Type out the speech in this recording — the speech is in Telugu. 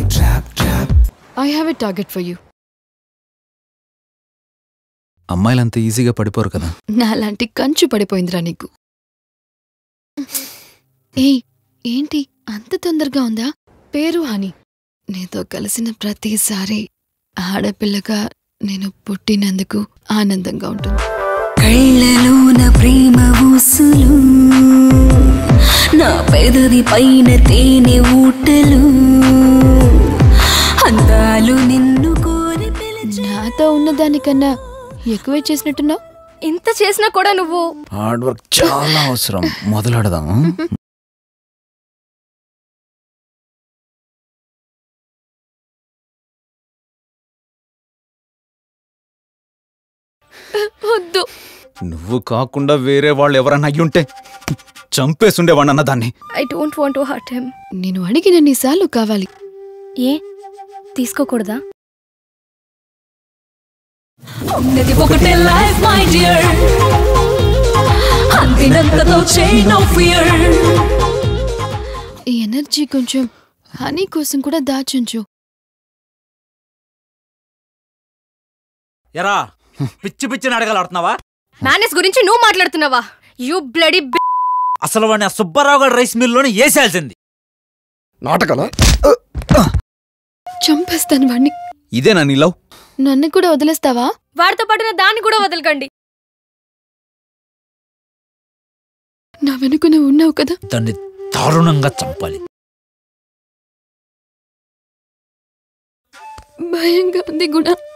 I have a target for you. అమ్మాయిలంత ఈజీగా పడిపోరు కదా. నాలాంటి కంచు పడిపోయిందిరా నీకు. ఏయ్ ఏంటి అంత తొందరగా ఉందా? పేరు హనీ. నీతో కలిసిన ప్రతిసారి ఆడపిల్లగా నేను పుట్టినందుకు ఆనందంగా ఉంటుంది. కళ్ళలోన ప్రేమ ఊసులు, నా పెదవి పైన తేనె ఊటలు, అందాలు నిన్ను కోరి పిలిచి. నాతో ఉన్నదానికన్నా ఎక్కువే చేసినట్టున్నావు. ఇంత చేసినా కూడా నువ్వు. హార్డ్ వర్క్ చాలా అవసరం. మొదలెడదాం. వద్దు. నువ్వు కాకుండా వేరే వాళ్ళు ఎవరన్నా అయ్యుంటే చంపేసుండేవాణ్ణన్న దాన్ని. I don't want to hurt him. నేను అడిగినన్నిసార్లు కావాలి. ఏ తీసుకోకూడదా? ఉన్నది ఒకటే లైఫ్ మై డియర్, అందినంతతో చైన్ ఆఫ్ ఫియర్. ఈ ఎనర్జీ కొంచెం హనీ కోసం కూడా దాచుంచు. ఎరా పిచ్చి పిచ్చిని అడగాలడుతున్నావా? మేనేజ్ గురించి నువ్వు మాట్లాడుతున్నావా? You bloody. అసలు వాడిని ఆ సుబ్బారావు గారి రైస్ మిల్లోనే వేసేయాల్సింది. నాటకాలా? చంపేస్తాను వాడిని. ఇదేనా నీ లవ్? నన్ను కూడా వదిలేస్తావా? వాడితో పాటున దాన్ని కూడా వదలకండి. నా వెనుక నువ్వు ఉన్నావు కదా. దాన్ని దారుణంగా చంపాలి. భయంగా ఉంది కూడా.